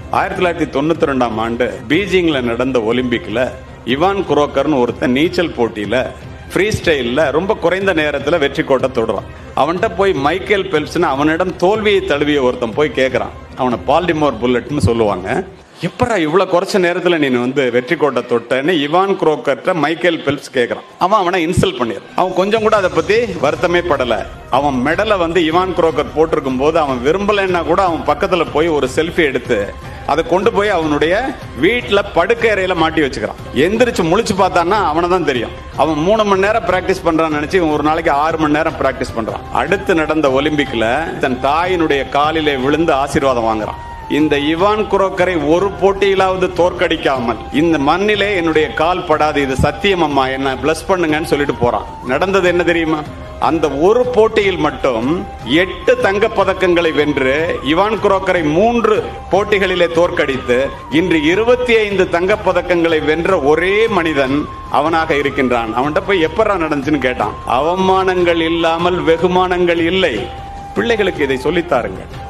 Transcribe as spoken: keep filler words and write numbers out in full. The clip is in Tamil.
ஆயிரத்தி தொள்ளாயிரத்தி தொண்ணூத்தி ரெண்டாம் ஆண்டு பீஜிங்ல நடந்த ஒலிம்பிக்ல இவான் குரோக்கர்னு ஒருத்தன் நீச்சல் போட்டியில ஃப்ரீ ஸ்டைல்ல ரொம்ப குறைந்த நேரத்துல வெற்றி கோட்டை தொடுறான். அவன்கிட்ட போய் மைக்கேல் பெல்ப்ஸ்னு அவனிடம் தோல்வியை தழுவிய ஒருத்தன் போய் கேட்கறான். அவனை பால்டிமோர் புல்லட்னு சொல்லுவாங்க. எப்படா இவ்வளவு குறைச்ச நேரத்துல நீ வந்து வெற்றி கோட்டை தொட்டன்னு இவான் குரோக்கர்ட்ட மைக்கேல் பெல்ப்ஸ் கேட்கறான். அவன் அவனை இன்சல்ட் பண்ணிடுறான். அவன் கொஞ்சம் கூட அதை பத்தி வருத்தமே படல. அவன் மெடலை வந்து இவான் குரோக்கர் போட்டிருக்கும் போது அவன் விரும்பலன்னா கூட அவன் பக்கத்துல போய் ஒரு செல்ஃபி எடுத்து அதை கொண்டு போய் அவனுடைய வீட்டுல படுக்கை அறையில மாட்டி வச்சுக்கிறான். எந்திரிச்சு முழிச்சு பார்த்தான்னா அவனை தான் தெரியும். அவன் மூணு மணி நேரம் பிராக்டிஸ் பண்றான்னு நினைச்சு ஒரு நாளைக்கு ஆறு மணி நேரம் பிராக்டிஸ் பண்றான். அடுத்து நடந்த ஒலிம்பிக்ல தன் தாயினுடைய காலிலே விழுந்து ஆசீர்வாதம் வாங்குறான். இந்த இவான் குரோக்கரை ஒரு போட்டியிலாவது தோற்கடிக்காமல் இந்த மண்ணிலே என்னுடைய கால் படாது, இது சத்தியம் அம்மா, என்ன பிளஸ் பண்ணுங்கன்னு சொல்லிட்டு போறான். நடந்தது என்ன தெரியுமா? அந்த ஒரு போட்டியில் மட்டும் எட்டு தங்க பதக்கங்களை வென்று இவான் குரோக்கரை மூன்று போட்டிகளிலே தோற்கடித்து இன்று இருபத்தி ஐந்து தங்க பதக்கங்களை வென்ற ஒரே மனிதன் அவனாக இருக்கின்றான். அவன்கிட்ட போய் எப்பரா நடந்துச்சுன்னு கேட்டான். அவமானங்கள் இல்லாமல் வெகுமானங்கள் இல்லை. பிள்ளைகளுக்கு இதை சொல்லித்தாருங்க.